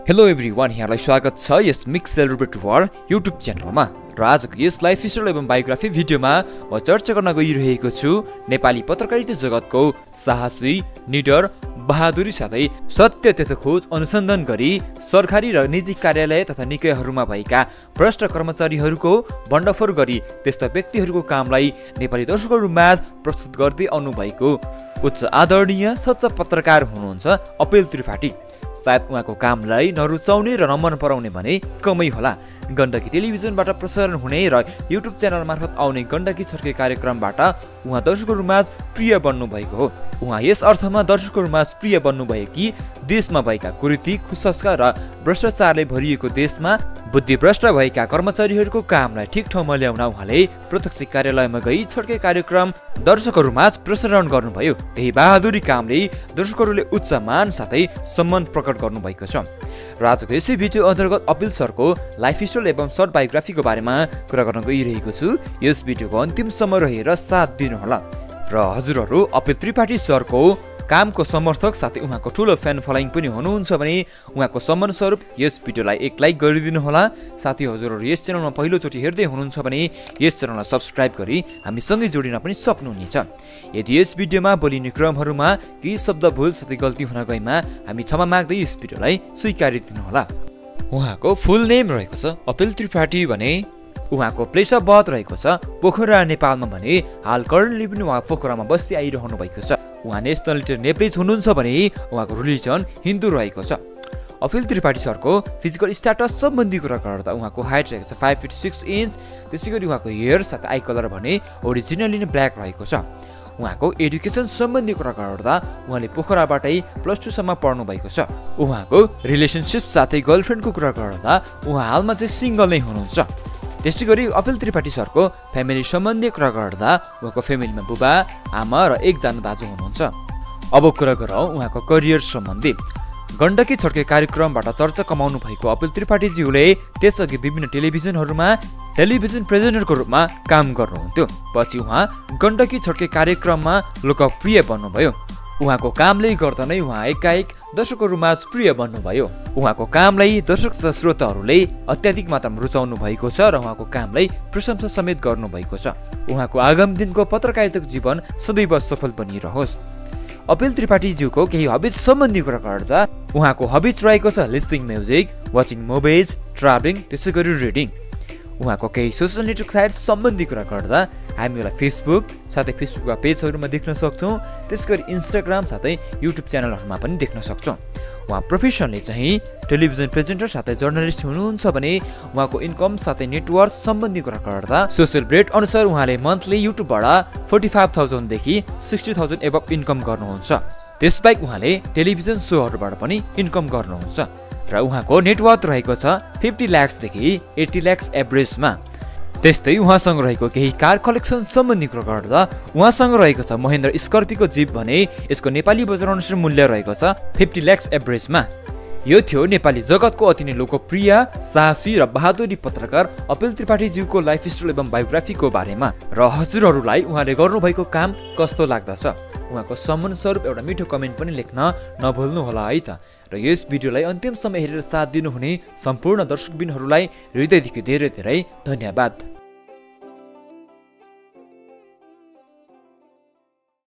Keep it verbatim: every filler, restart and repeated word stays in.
Hello everyone, यहाँलाई स्वागत छ यस मिक्स सेलिब्रेट वर्ल्ड युट्युब च्यानलमा। र आजको यस लाइफ हिस्ट्री एवं बायोग्राफी भिडियोमा म चर्चा गर्न गइरहेको छु नेपाली पत्रकारिता जगतको साहसी, निडर, बहादुरी साथै सत्य तथ्य खोज अनुसन्धान गरी सरकारी र निजी कार्यालय तथा निकायहरूमा भएका भ्रष्ट कर्मचारीहरूको भण्डाफोर गरी त्यस्ता व्यक्तिहरूको कामलाई नेपाली दर्शकहरूमाझ प्रस्तुत गर्दै आउनुभएको उच्च आदरणीय सच्चा पत्रकार हुनुहुन्छ अपिल त्रिपाठी। सायद उहाँको कामलाई नरुचाउने र नमन पराउने भने कमै होला। गण्डकी टेलिभिजनबाट प्रसारण हुने र युट्युब च्यानल मार्फत आउने गण्डकी छड्के कार्यक्रमबाट उहाँ दर्शकहरूमाझ प्रिय बन्नु भएको हो। उहाँ यस अर्थमा दर्शकहरूमाझ प्रिय बन्नु भयो कि देशमा भएका कुरीति, कुसंस्कार र भ्रष्टाचारले भरिएको देशमा बुद्धिभ्रष्ट भएका कर्मचारीहरूको कामलाई ठिक ठाउँमा ल्याउन उहाँले प्रत्यक्ष कार्यालयमा गई छड्के कार्यक्रम दर्शकहरूमाझ प्रसारण गर्नुभयो। त्यही बहादुरी कामले दर्शकहरूले उच्च मान साथै सम्मान प्रकट गर्नुभएको छ। र आजको यसै भिडियो अन्तर्गत अपिल सरको लाइफ हिस्ट्री एवं सर्ट बायोग्राफीको बारेमा कुरा गर्न गइरहेको छु। यस भिडियोको अन्तिमसम्म रहेर साथ दिनुहोला। र हजुरहरू अपिल त्रिपाठी सरको कामको समर्थक साथै उहाँको ठुलो फ्यान फलोइङ पनि हुनुहुन्छ भने उहाँको सम्मान स्वरूप यस भिडियोलाई एक लाइक गरिदिनु होला। साथै हजुरहरू यस च्यानलमा पहिलोचोटि हेर्दै हुनुहुन्छ भने यस च्यानललाई सब्स्क्राइब गरी हामीसँगै जोडिन पनि सक्नुहुनेछ। यदि यस भिडियोमा बोलिने क्रमहरूमा केही शब्द भुल साथै गल्ती हुन गएमा हामी क्षमा माग्दै यस भिडियोलाई स्वीकारिदिनु होला। उहाँको फुल नेम रहेको छ अपिल त्रिपाठी भने उहाँको प्लेस अफ बर्थ रहेको छ पोखरा नेपालमा भने हाल करेन्टली पनि उहाँ पोखरामा बस्दै आइरहनु भएको छ। उहाँ नेसनालिटी नेपालीज हुनुहुन्छ भने उहाँको रिलिजन हिन्दू रहेको छ। अपिल त्रिपाठी सरको फिजिकल स्ट्याटस सम्बन्धी कुरा गर्दा उहाँको हाइट रहेको छ फाइभ फिट सिक्स इन्च। त्यसै गरी उहाँको हेयर साथै आई कलर भने ओरिजिनली नै ब्ल्याक रहेको छ। उहाँको एडुकेसन सम्बन्धी कुरा गर्दा उहाँले पोखराबाटै प्लस टू सम्म पढ्नु भएको छ। उहाँको रिलेसनसिप साथै गर्लफ्रेन्डको कुरा गर्दा उहाँ हालमा चाहिँ सिङ्गल नै हुनुहुन्छ। त्यसै गरी अपिल त्रिपाठी सरको फ्यामिली सम्बन्धी कुरा गर्दा उहाँको फ्यामिलीमा बुबा, आमा र एकजना दाजु हुनुहुन्छ। अब कुरा गरौँ उहाँको करियर सम्बन्धी। गण्डकी छड्के कार्यक्रमबाट चर्चा कमाउनु भएको अपिल त्रिपाठीज्यूले त्यसअघि विभिन्न टेलिभिजनहरूमा टेलिभिजन प्रेजेन्टरको रूपमा काम गर्नुहुन्थ्यो। पछि उहाँ गण्डकी छड्के कार्यक्रममा लोकप्रिय बन्नुभयो। उहाँको कामले गर्दा नै उहाँ एकाएक दर्शकहरूमाझ प्रिय बन्नुभयो। उहाँको कामलाई दर्शक तथा श्रोताहरूले अत्याधिक मात्रामा रुचाउनु भएको छ र उहाँको कामलाई प्रशंसा समेत गर्नुभएको छ। उहाँको आगामी दिनको पत्रकारिताको जीवन सदैव सफल बनिरहोस्। अपिल त्रिपाठीज्यूको केही हबिज सम्बन्धी कुरा गर्दा उहाँको हबिज रहेको छ listening music, watching movies, travelling, त्यसै गरी रिडिङ। उहाँको केही सोसियल नेटवर्क साइट सम्बन्धी कुरा गर्दा हामीलाई फेसबुक साथै फेसबुकका पेजहरूमा देख्न सक्छौँ। त्यसै गरी इन्स्टाग्राम साथै युट्युब च्यानलहरूमा पनि देख्न सक्छौँ। उहाँ प्रोफेसनले चाहिँ टेलिभिजन प्रेजेन्टर साथै जर्नलिस्ट हुनुहुन्छ भने उहाँको इन्कम साथै नेटवर्थ सम्बन्धी कुरा गर्दा सोसियल रेट अनुसार उहाँले मन्थली युट्युबबाट फोर्टी फाइभ थाउजन्डदेखि सिक्सटी थाउजन्ड एबभ इन्कम गर्नुहुन्छ। त्यसबाहेक उहाँले टेलिभिजन सोहरूबाट पनि इन्कम गर्नुहुन्छ। र उहाँको नेटवर्थ रहेको छ फिफ्टी लाख्सदेखि एट्टी लाख्स एभरेजमा। त्यस्तै उहाँसँग रहेको केही कार कलेक्सन सम्बन्धी कुरा गर्दा उहाँसँग रहेको छ महेन्द्र स्कर्पियोको जिप भने यसको नेपाली बजार अनुसार मूल्य रहेको छ फिफ्टी लाख्स एभरेजमा। यो थियो नेपाली जगतको अति नै लोकप्रिय, साहसी र बहादुरी पत्रकार अपिल त्रिपाठीज्यूको लाइफ हिस्ट्री एवं बायोग्राफीको बारेमा। र हजुरहरूलाई उहाँले गर्नुभएको काम कस्तो लाग्दछ उहाँको सम्मान स्वरूप एउटा मिठो कमेन्ट पनि लेख्न नभुल्नु होला है त। र यस भिडियोलाई अन्तिमसम्म हेरेर साथ दिनुहुने सम्पूर्ण दर्शकबिनहरूलाई हृदयदेखि धेरै धेरै धन्यवाद।